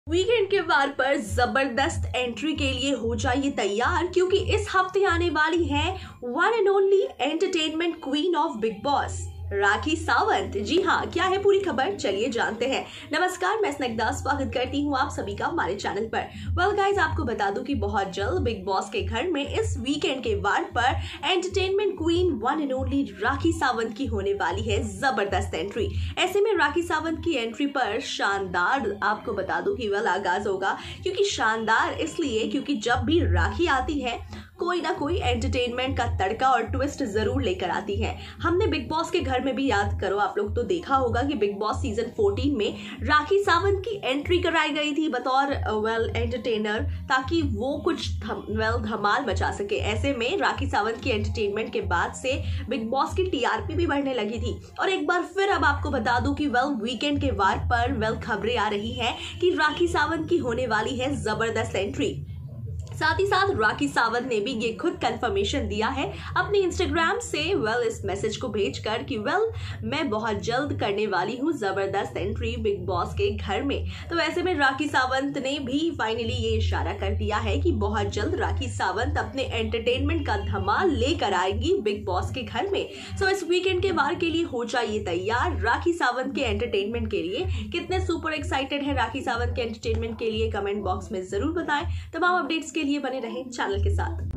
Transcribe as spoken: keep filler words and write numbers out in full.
Weekend के वार पर जबरदस्त एंट्री के लिए हो जाइए तैयार, क्योंकि इस हफ्ते आने वाली है one and only entertainment queen of Bigg Boss Rakhi Sawant. जी हाँ, क्या है पूरी खबर, चलिए जानते हैं। नमस्कार, मैं स्निग्धा स्वागत करती हूँ आप सभी का हमारे चैनल पर। वेल गाइस, आपको बता दूं कि बहुत जल्द बिग बॉस के घर में इस वीकेंड के वार पर entertainment queen one and only Rakhi Sawant की होने वाली है जबरदस्त एंट्री। ऐसे में राखी सावंत की एंट्री पर शानदार आपको बता दूं कि वेल आगाज होगा। क्योंकि शानदार इसलिए क्योंकि जब भी राखी आती है कोई ना कोई एंटरटेनमेंट का तड़का और ट्विस्ट जरूर लेकर आती है। हमने बिग बॉस के घर में भी, याद करो आप लोग, तो देखा होगा कि बिग बॉस सीजन चौदह में राखी सावंत की एंट्री कराई गई थी बतौर वेल एंटरटेनर, ताकि वो कुछ थम, वेल धमाल मचा सके। ऐसे में राखी सावंत की एंटरटेनमेंट के बाद से बिग बॉस की टीआरपी भी बढ़ने लगी थी। और एक बार फिर अब आपको बता दूं कि वेल वीकेंड के वार पर वेल खबरें आ रही है कि राखी सावंत की होने वाली है जबरदस्त एंट्री। साथ ही साथ राखी सावंत ने भी ये खुद कंफर्मेशन दिया है अपने इंस्टाग्राम से वेल इस मैसेज को भेजकर कि वेल मैं बहुत जल्द करने वाली हूँ जबरदस्त एंट्री बिग बॉस के घर में। तो ऐसे में राखी सावंत ने भी फाइनली ये इशारा कर दिया है कि बहुत जल्द राखी सावंत अपने एंटरटेनमेंट का धमाल लेकर आएंगी बिग बॉस के घर में। सो इस वीकेंड के वार के लिए हो जाइए तैयार राखी सावंत के एंटरटेनमेंट के लिए। कितने सुपर एक्साइटेड है राखी सावंत के एंटरटेनमेंट के लिए, कमेंट बॉक्स में जरूर बताएं। तमाम अपडेट्स के लिए बने रहें चैनल के साथ।